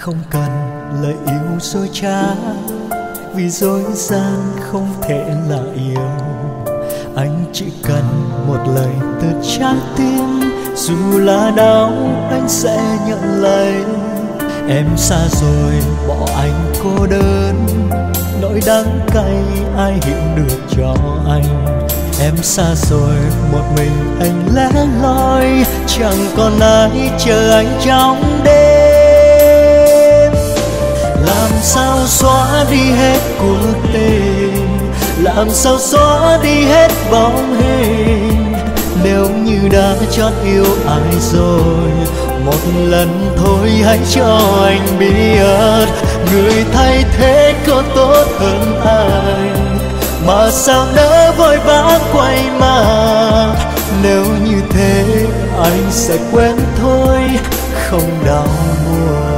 không cần lời yêu dối trá, vì dối gian không thể là yêu. Anh chỉ cần một lời từ trái tim, dù là đau anh sẽ nhận lấy. Em xa rồi bỏ anh cô đơn, nỗi đắng cay ai hiểu được cho anh. Em xa rồi một mình anh lẻ loi, chẳng còn ai chờ anh trong đêm. Làm sao xóa đi hết cuộc tình, làm sao xóa đi hết bóng hình. Nếu như đã chót yêu ai rồi, một lần thôi hãy cho anh biết, người thay thế có tốt hơn anh. Mà sao nỡ vội vã quay mặt, nếu như thế anh sẽ quên thôi, không đau buồn.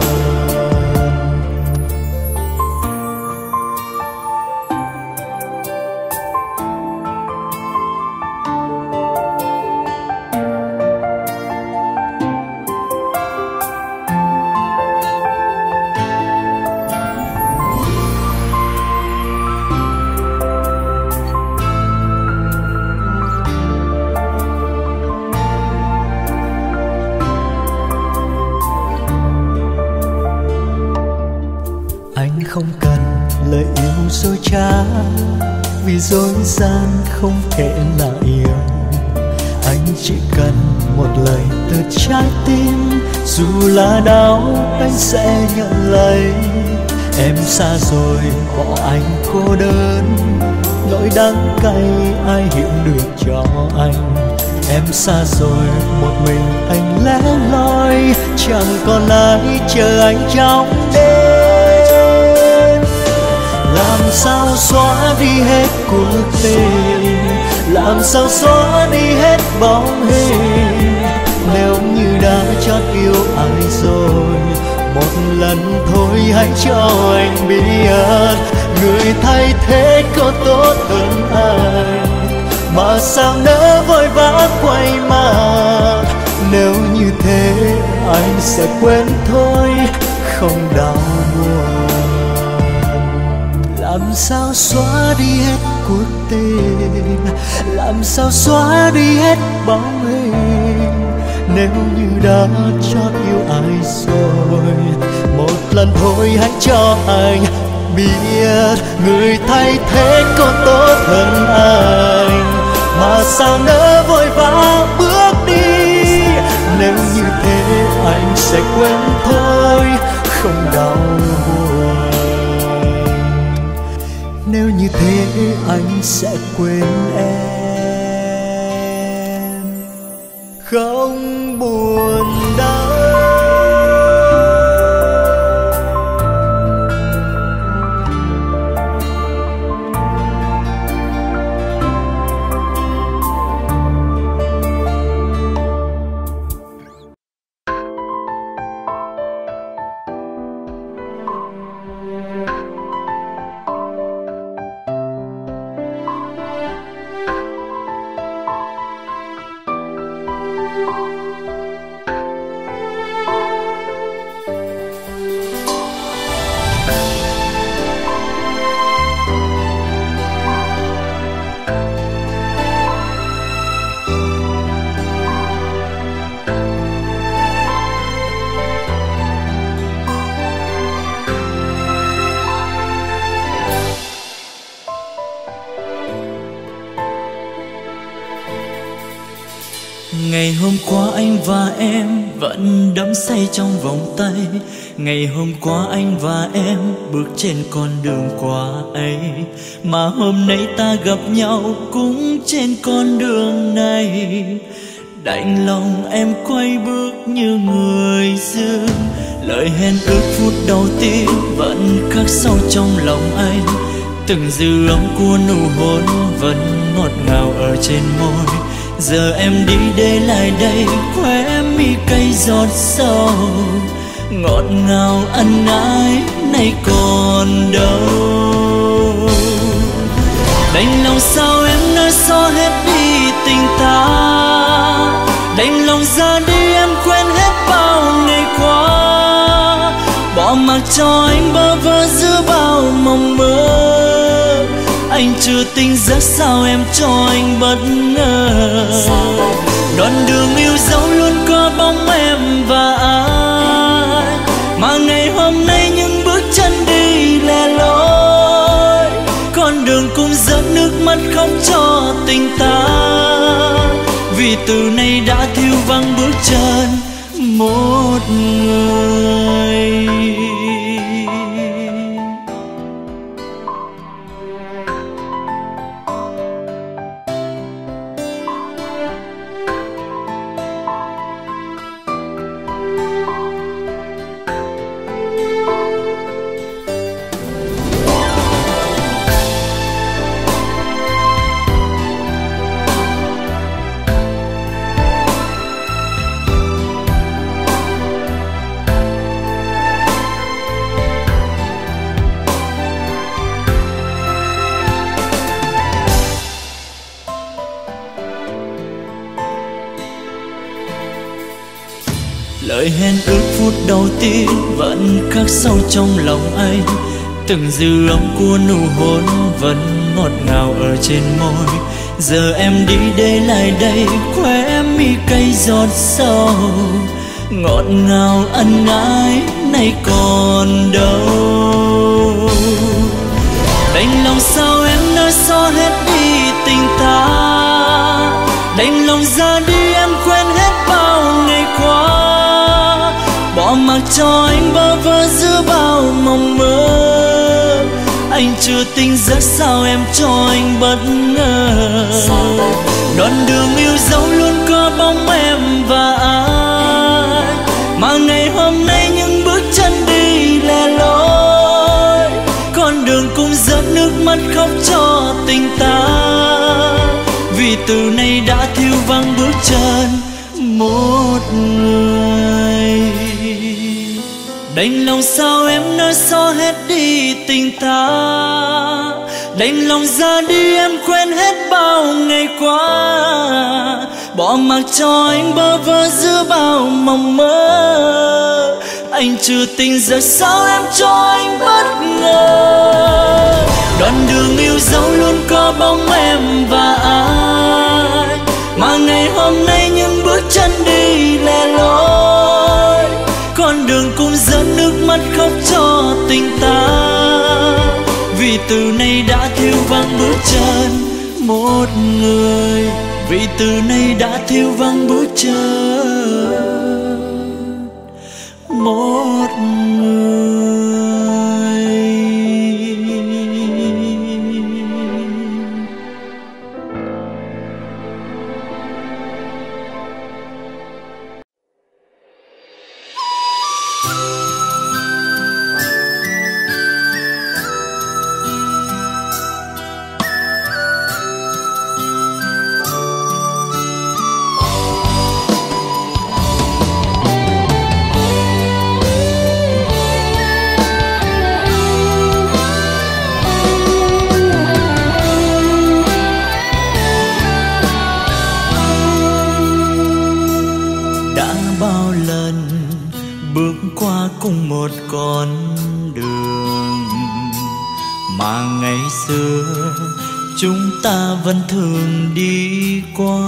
Không cần lời yêu dối trá, vì dối gian không thể là yêu. Anh chỉ cần một lời từ trái tim, dù là đau anh sẽ nhận lấy. Em xa rồi bỏ anh cô đơn, nỗi đắng cay ai hiểu được cho anh. Em xa rồi một mình anh lẻ loi, chẳng còn ai chờ anh trong đêm. Làm sao xóa đi hết cuộc tình, làm sao xóa đi hết bóng hình. Nếu như đã chót yêu ai rồi, một lần thôi hãy cho anh biết, người thay thế có tốt hơn anh. Mà sao nỡ vội vã quay mặt, nếu như thế anh sẽ quên thôi, không đau buồn. Làm sao xóa đi hết cuộc tình, làm sao xóa đi hết bóng hình. Nếu như đã chót yêu ai rồi, một lần thôi hãy cho anh biết, người thay thế có tốt hơn anh. Mà sao nỡ vội vã bước đi, nếu như thế anh sẽ quên thôi, không đau buồn. Nếu như thế anh sẽ quên em, không buồn đau. Ngày hôm qua anh và em vẫn đắm say trong vòng tay. Ngày hôm qua anh và em bước trên con đường qua ấy, mà hôm nay ta gặp nhau cũng trên con đường này. Đành lòng em quay bước như người dưng, lời hẹn ước phút đầu tiên vẫn khắc sâu trong lòng anh. Từng dư âm của nụ hôn vẫn ngọt ngào ở trên môi. Giờ em đi để lại đây, khóe mi cay giọt sầu. Ngọt ngào ân ái nay còn đâu. Đành lòng sao em nói xóa hết đi tình ta, đành lòng ra đi em quên hết bao ngày qua. Bỏ bỏ mặc cho anh bơ vơ giữa bao mộng mơ. Anh chưa tỉnh giấc sao em cho anh bất ngờ. Đoạn đường yêu dấu luôn có bóng em và ai, mà ngày hôm nay những bước chân đi lẻ loi. Con đường cũng rớt nước mắt khóc cho tình ta, vì từ nay đã thiếu vắng bước chân một người. Lời hẹn ước phút đầu tiên vẫn khắc sâu trong lòng anh. Từng dư âm của nụ hôn vẫn ngọt ngào ở trên môi. Giờ em đi để lại đây, khóe mi cay giọt sầu. Ngọt ngào ân ái nay còn đâu. Đành lòng sao em nỡ xóa hết đi tình ta. Đành lòng ra đi em quên hết bao ngày qua. Bỏ mặc cho anh bơ vơ giữa bao mộng mơ. Anh chưa tỉnh giấc sao em cho anh bất ngờ. Đoạn đường yêu dấu luôn có bóng em và ai, mà ngày hôm nay những bước chân đi lẻ loi. Con đường cũng rớt nước mắt khóc cho tình ta, vì từ nay đã thiếu vắng bước chân một người. Đành lòng sao em nỡ xóa hết đi tình ta. Đành lòng ra đi em quên hết bao ngày qua. Bỏ mặc cho anh bơ vơ giữa bao mộng mơ. Anh chưa tỉnh giấc sao em cho anh bất ngờ. Đoạn đường yêu dấu luôn có bóng em và ai, mà ngày hôm nay những bước chân đi lẻ loi. Con đường cũng rớt nước mắt khóc cho tình ta, vì từ nay đã thiếu vắng bước chân một người. Vì từ nay đã thiếu vắng bước chân một người. Cùng một con đường mà ngày xưa chúng ta vẫn thường đi qua.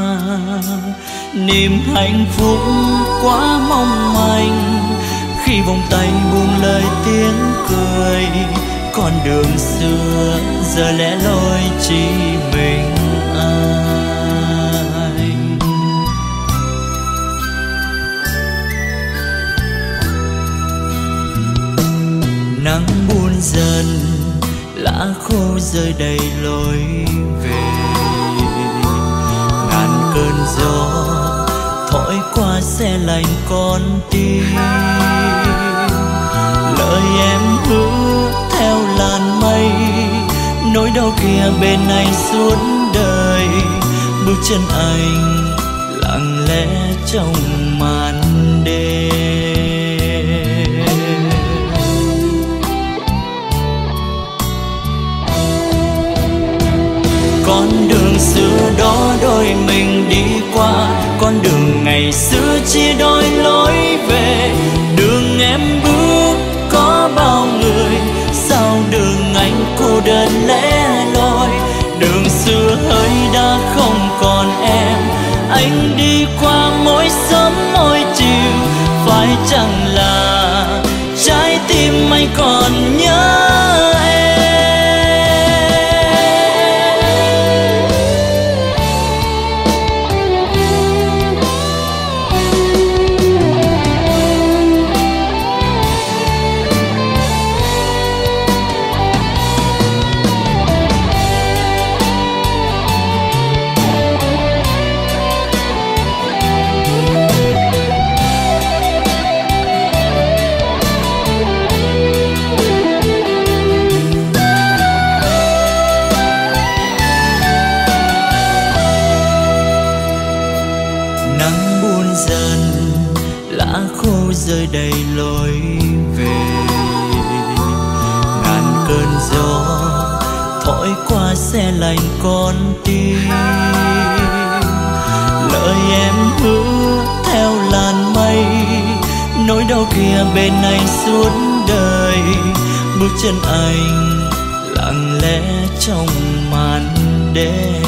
Niềm hạnh phúc quá mong manh khi vòng tay buông lời tiếng cười. Con đường xưa giờ lẻ loi chỉ mình anh. Nắng buồn dần, lá khô rơi đầy lối về. Ngàn cơn gió thổi qua xe lạnh con tim. Lời em hứa theo làn mây, nỗi đau kia bên anh suốt đời. Bước chân anh lặng lẽ trong màn đêm. Con đường xưa đó đôi mình đi qua, con đường ngày xưa chia đôi lối về. Đường em bước chẳng là trái tim anh còn nhớ rơi đầy lối về. Ngàn cơn gió thổi qua xe lạnh con tim, lời em hứa theo làn mây, nỗi đau kia bên anh suốt đời. Bước chân anh lặng lẽ trong màn đêm.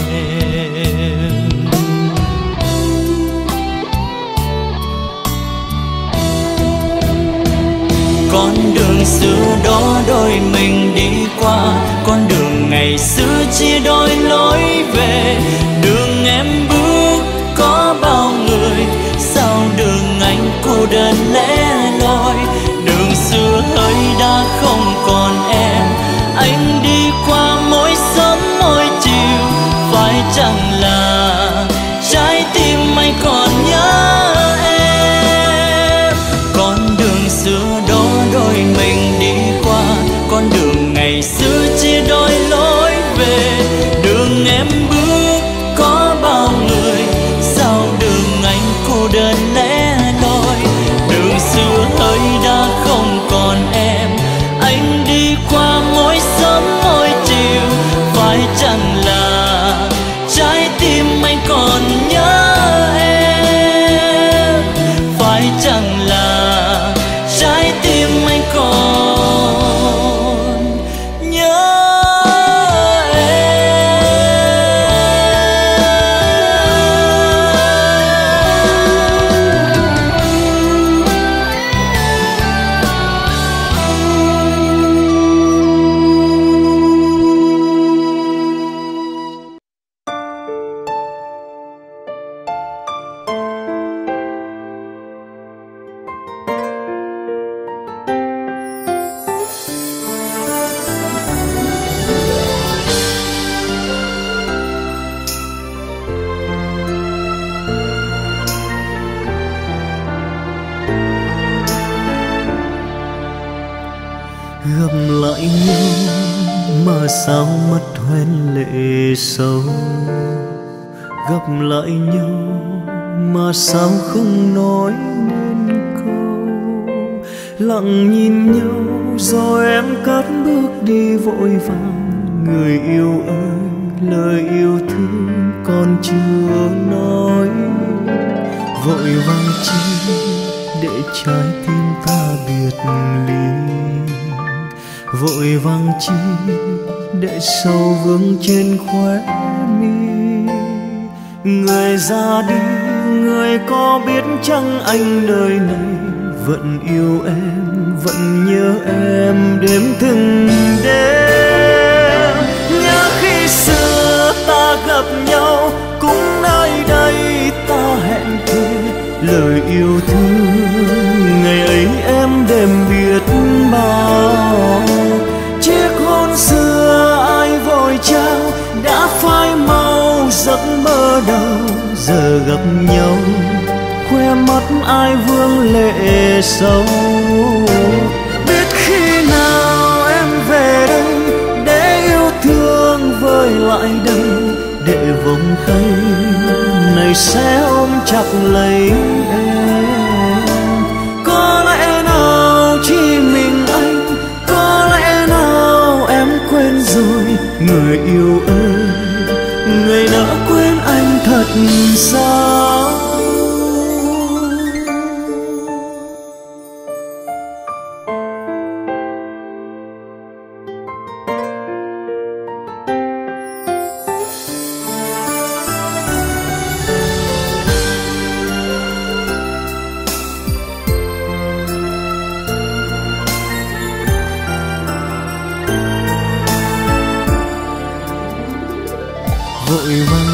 Con đường xưa đó đôi mình đi qua, con đường ngày xưa chia đôi lối về. Đường em bước có bao người, sao đường anh cô đơn lẻ loi. Đường xưa hơi đã không còn em, anh đi qua mỗi sớm mỗi chiều. Phải chẳng là trái tim anh còn nhớ em. Con đường xưa đó đôi mình đi qua, con đường ngày xưa chia đôi lối về. Đường em bước có bao người, sao đường anh cô đơn lẻ loi. Đường xưa hơi đã không còn em, anh đi qua mỗi sớm mỗi chiều. Phải chẳng là trái tim anh còn nhớ em. Phải chẳng là trái tim anh còn nhớ gặp lại nhau mà sao mắt hoen lệ sâu. Gặp lại nhau mà sao không nói nên câu. Lặng nhìn nhau rồi em cất bước đi vội vàng. Người yêu ơi, lời yêu thương còn chưa nói. Vội vàng chi để trái tim ta biệt ly. Vội vàng chi để sầu vương trên khóe mi. Người ra đi, người có biết chăng anh đời này vẫn yêu em, vẫn nhớ em đêm từng đêm. Nhớ khi xưa ta gặp nhau, cũng nơi đây ta hẹn thề lời yêu thương. Ngày ấy em đêm biết bao. Chiếc hôn xưa ai vội trao đã phai màu giấc mơ đầu. Giờ gặp nhau khoe mắt ai vương lệ sâu. Biết khi nào em về đây để yêu thương vơi lại đây. Để vòng tay này sẽ ôm chặt lấy em. Có lẽ nào chỉ mình anh, có lẽ nào em quên rồi. Người yêu ơi, người đã quên anh thật sao?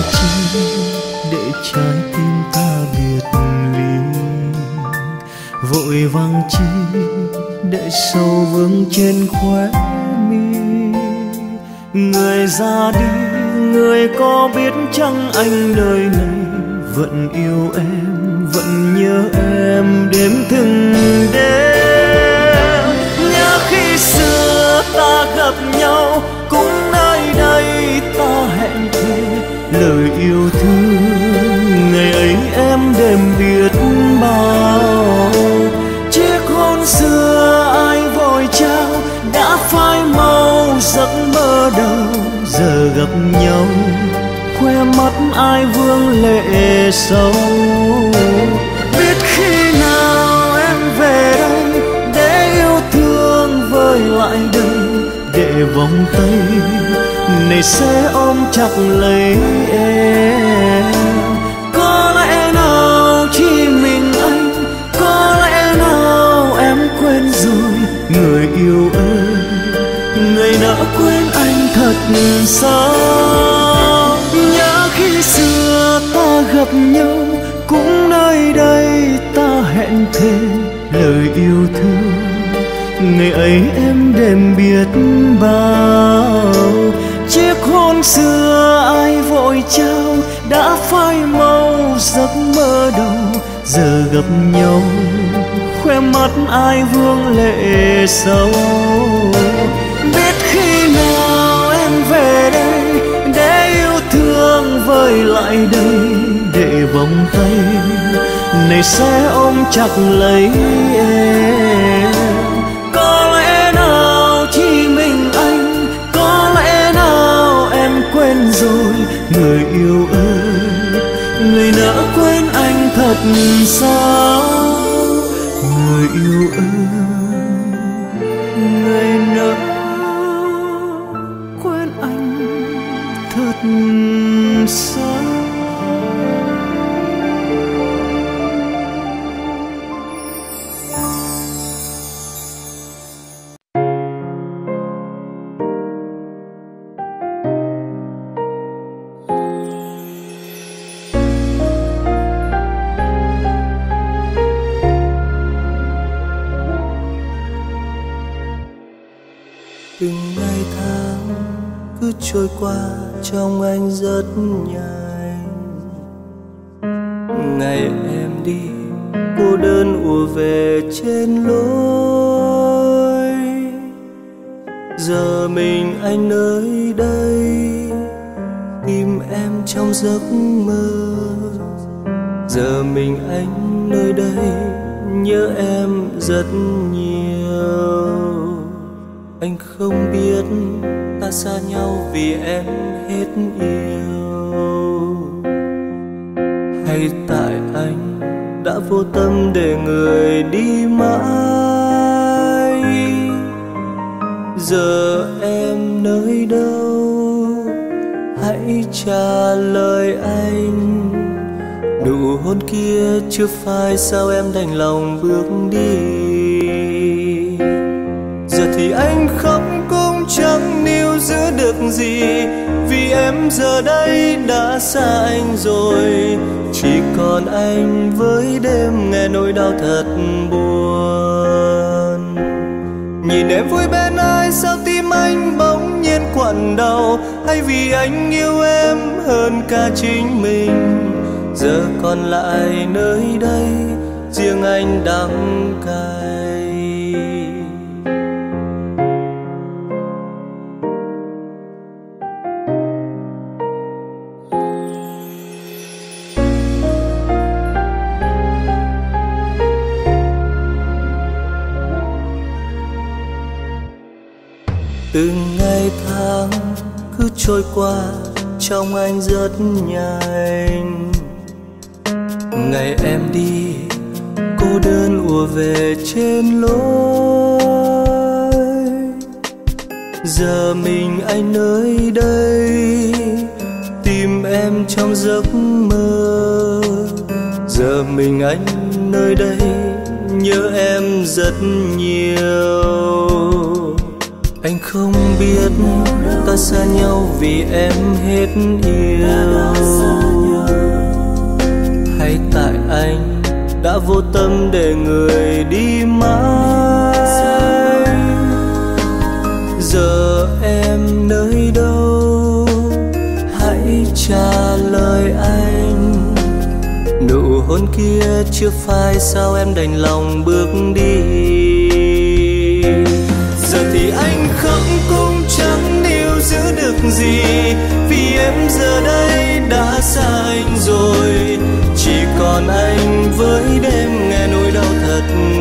chi để trái tim ta biệt ly, vội vàng chi để sầu vương trên khóe mi. Người ra đi, người có biết chăng anh nơi này vẫn yêu em, vẫn nhớ em đêm từng đêm. Nhớ khi xưa ta gặp nhau, cũng nơi đây ta hẹn thề lời yêu thương. Ngày ấy em đêm biết bao, chiếc hôn xưa ai vội trao đã phai màu giấc mơ đầu. Giờ gặp nhau khoe mắt ai vương lệ sâu. Biết khi nào em về đây để yêu thương vơi lại đây, để vòng tay này sẽ ôm chặt lấy em. Có lẽ nào chỉ mình anh, có lẽ nào em quên rồi người yêu ơi, người nỡ quên anh thật sao. Nhớ khi xưa ta gặp nhau, cũng nơi đây ta hẹn thề lời yêu thương. Ngày ấy em đêm biết bao, chiếc hôn xưa ai vội trao đã phai màu giấc mơ đầu. Giờ gặp nhau khoe mắt ai vương lệ sâu. Biết khi nào em về đây để yêu thương vơi lại đây, để vòng tay này sẽ ôm chặt lấy em. Có lẽ nào chỉ mình anh, có lẽ nào em quên rồi người yêu ơi, người nỡ quên anh thật sao. Người yêu ơi, người nỡ quên anh thật sao. Từng ngày tháng cứ trôi qua trong anh rất nhanh. Ngày em đi cô đơn ùa về trên lối. Giờ mình anh nơi đây tìm em trong giấc mơ. Giờ mình anh nơi đây nhớ em rất nhiều. Anh không biết ta xa nhau vì em hết yêu, hay tại anh đã vô tâm để người đi mãi. Giờ em nơi đâu hãy trả lời anh. Nụ hôn kia chưa phai sao em đành lòng bước đi. Giờ thì anh khóc cũng chẳng níu giữ được gì, vì em giờ đây đã xa anh rồi. Chỉ còn anh với đêm nghe nỗi đau thật buồn. Nhìn em vui bên ai sao tim anh bỗng nhiên quặn đau, hay vì anh yêu em hơn cả chính mình. Giờ còn lại nơi đây riêng anh đắng cay. Từng ngày tháng cứ trôi qua trong anh rất nhanh. Ngày em đi cô đơn ùa về trên lối. Giờ mình anh nơi đây tìm em trong giấc mơ. Giờ mình anh nơi đây nhớ em rất nhiều. Anh không biết ta xa nhau vì em hết yêu, hay tại anh đã vô tâm để người đi mãi. Giờ em nơi đâu, hãy trả lời anh. Nụ hôn kia chưa phai, sao em đành lòng bước đi. Giờ thì anh khóc cũng chẳng níu giữ được gì, vì em giờ đây đã xa anh rồi. Chỉ còn anh với đêm nghe nỗi đau thật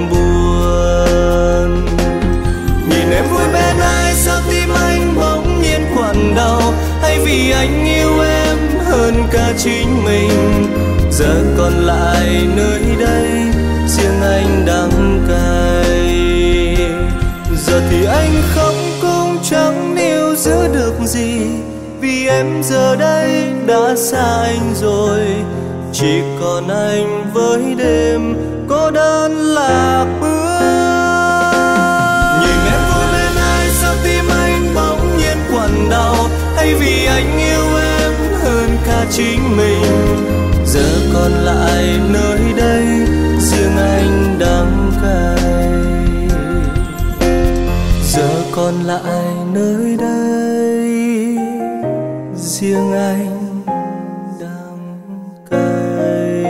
buồn. Nhìn em vui bên ai, sao tim anh bỗng nhiên quặn đau, hay vì anh yêu em hơn cả chính mình. Giờ còn lại nơi đây riêng anh đắng cay. Giờ thì anh khóc cũng chẳng níu giữ được gì, vì em giờ đây đã xa anh rồi. Chỉ còn anh với đêm cô đơn lạc bước. Nhìn em vui bên ai, sao tim anh bỗng nhiên quặn đau, hay vì anh yêu em hơn cả chính mình. Giờ còn lại nơi đây riêng anh đắng cay. Giờ còn lại nơi đây riêng anh đắng cay.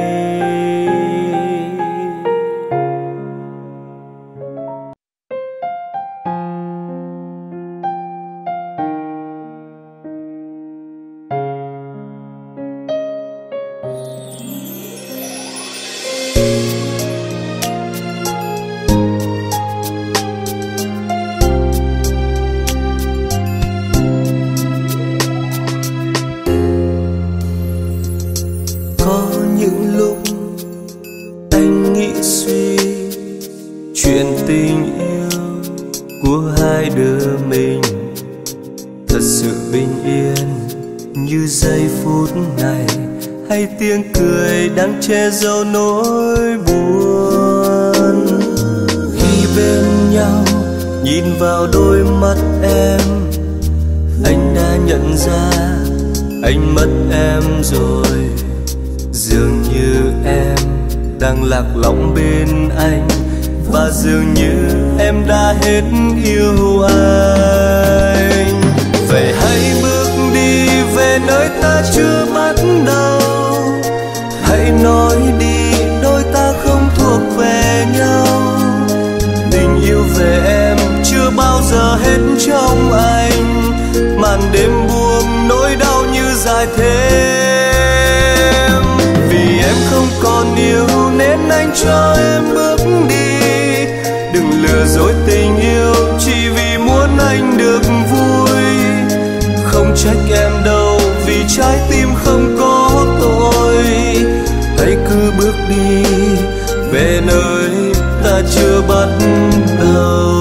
Chuyện tình yêu của hai đứa mình thật sự bình yên như giây phút này, hay tiếng cười đang che giấu nỗi buồn. Khi bên nhau nhìn vào đôi mắt em, anh đã nhận ra anh mất em rồi. Dường như em đang lạc lõng bên anh, và dường như em đã hết yêu anh. Vậy hãy bước đi về nơi ta chưa bắt đầu. Hãy nói đi đôi ta không thuộc về nhau. Tình yêu về em chưa bao giờ hết trong anh. Màn đêm buông nỗi đau như dài thêm. Vì em không còn yêu nên anh cho em bước đi. Đừng lừa dối tình yêu chỉ vì muốn anh được vui. Không trách em đâu vì trái tim không có tội. Hãy cứ bước đi về nơi ta chưa bắt đầu.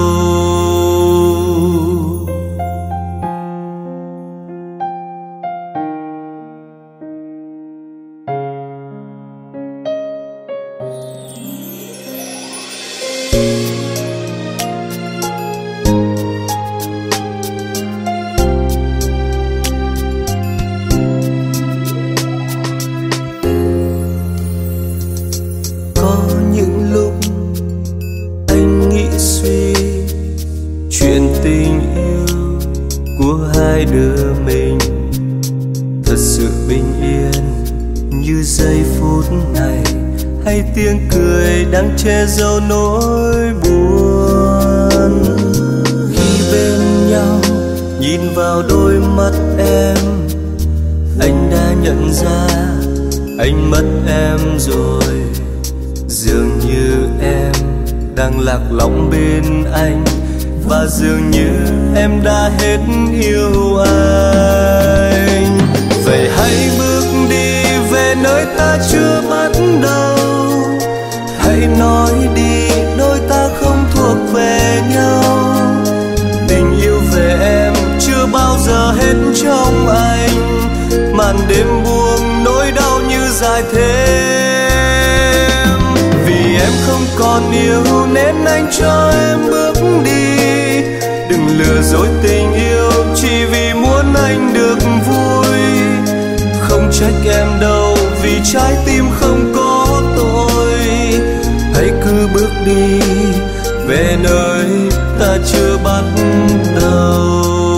Chuyện tình yêu của hai đứa mình thật sự bình yên như giây phút này, hay tiếng cười đang che giấu nỗi buồn. Khi bên nhau nhìn vào đôi mắt em, anh đã nhận ra anh mất em rồi. Dường như em đang lạc lõng bên anh, và dường như em đã hết yêu anh. Vậy hãy bước đi về nơi ta chưa bắt đầu. Hãy nói đi đôi ta không thuộc về nhau. Tình yêu về em chưa bao giờ hết trong anh. Màn đêm buông nỗi đau như dài thêm. Vì em không còn yêu nên anh cho em bước đi. Đừng lừa lừa dối tình yêu chỉ vì muốn anh được vui. Không trách em đâu vì trái tim không có tôi. Hãy cứ bước đi về nơi ta chưa bắt đầu.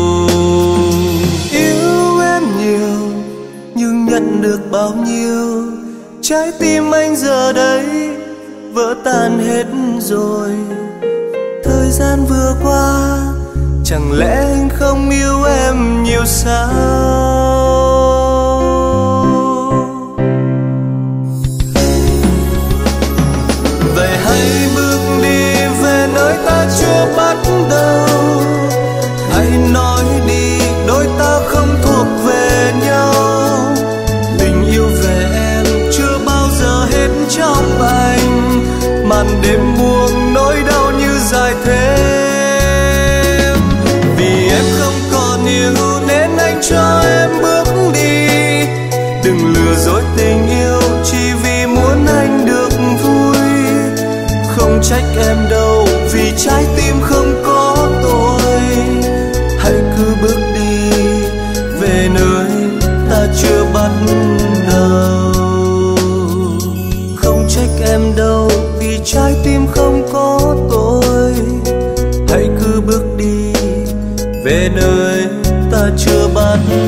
Yêu em nhiều nhưng nhận được bao nhiêu, trái tim anh giờ đây vỡ tan hết rồi. Thời gian vừa qua chẳng lẽ anh không yêu em nhiều sao? Vậy hãy bước đi về nơi ta chưa bắt đầu. Hãy nói đi đôi ta không thuộc về nhau. Tình yêu về em chưa bao giờ hết trong anh. Màn đêm buông nỗi đau như dài thêm. Vì em không còn yêu nên anh cho em bước đi. Đừng lừa dối tình yêu chỉ vì muốn anh được vui. Không trách em đâu vì trái tim không có tôi. Hãy cứ bước đi về nơi ta chưa bắt đầu. Không trách em đâu vì trái tim không có tôi. Hãy cứ bước đi về nơi ta chưa bắt